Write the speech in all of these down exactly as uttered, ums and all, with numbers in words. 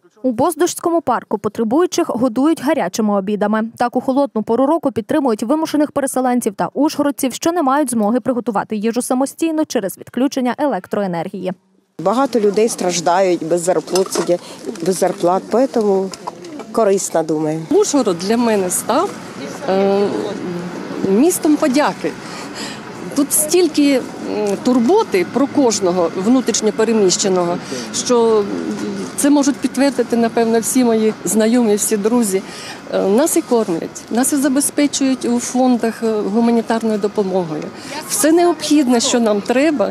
У Боздужському парку потребуючих годують гарячими обідами. Так у холодну пору року підтримують вимушених переселенців та ужгородців, що не мають змоги приготувати їжу самостійно через відключення електроенергії. Багато людей страждають без зарплат, без зарплат, тому корисно, думаю. Ужгород для мене став е, містом подяки. Тут стільки турботи про кожного внутрішньопереміщеного, що це можуть підтвердити, напевно, всі мої знайомі, всі друзі. Нас і кормлять, нас і забезпечують у фондах гуманітарною допомогою. Все необхідне, що нам треба,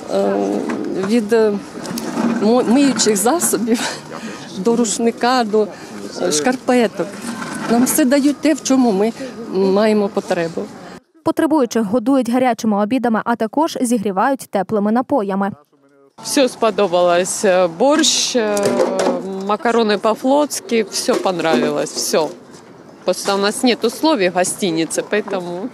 від миючих засобів до рушника, до шкарпеток. Нам все дають те, в чому ми маємо потребу. Потребуючих годують гарячими обідами, а також зігрівають теплими напоями. Все сподобалось. Борщ, макароны по-флотски, все понравилось, все. Просто у нас нет условий в гостинице, поэтому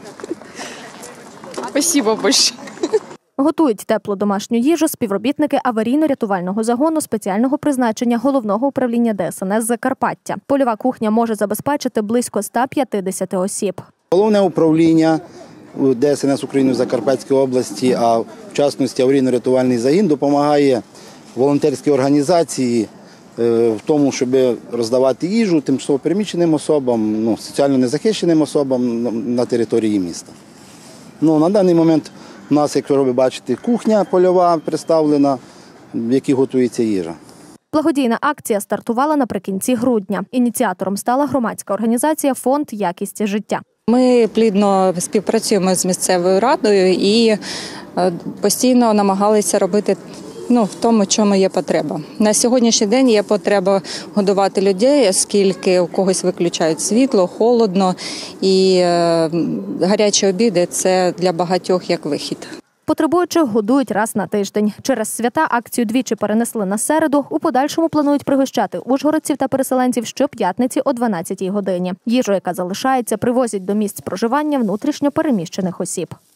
спасибо большое. Готують теплу домашню їжу співробітники аварійно-рятувального загону спеціального призначення Головного управління Де Ес Ен Ес Закарпаття. Польова кухня може забезпечити близько ста п'ятдесяти осіб. Головне управління Де Ес Ен Ес України в Закарпатській області, а в частності аварійно-рятувальний загін, допомагає волонтерській організації в тому, щоб роздавати їжу тимчасово переміщеним особам, ну, соціально незахищеним особам на території міста. Ну, на даний момент у нас, як ви бачите, кухня польова представлена, в якій готується їжа. Благодійна акція стартувала наприкінці грудня. Ініціатором стала громадська організація «Фонд якісті життя». Ми плідно співпрацюємо з місцевою радою і постійно намагалися робити ну, в тому, чому є потреба. На сьогоднішній день є потреба годувати людей, оскільки у когось виключають світло, холодно, і гарячі обіди – це для багатьох як вихід. Потребуючих годують раз на тиждень. Через свята акцію двічі перенесли на середу. У подальшому планують пригощати ужгородців та переселенців щоп'ятниці о дванадцятій годині. Їжу, яка залишається, привозять до місць проживання внутрішньо переміщених осіб.